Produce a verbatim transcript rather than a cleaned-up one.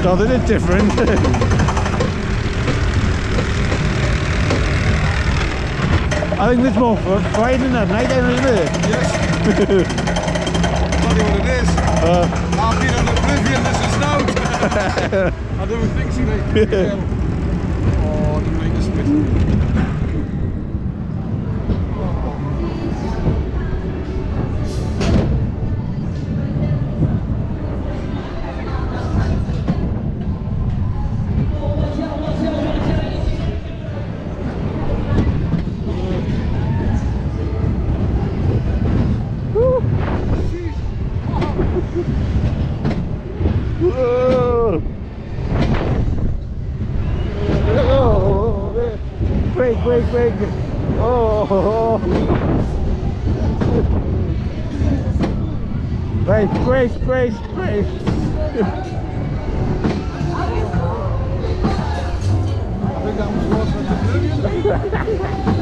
Nothing is different. I think there's more for Friday than that night, isn't it? Yes. Tell you what it is. Uh, I've been on oblivion, this is out. I don't think so, mate. Oh, the make a split. Break, break, break. Oh. Brace, brace, brace, brace. I think that was worse than oblivion.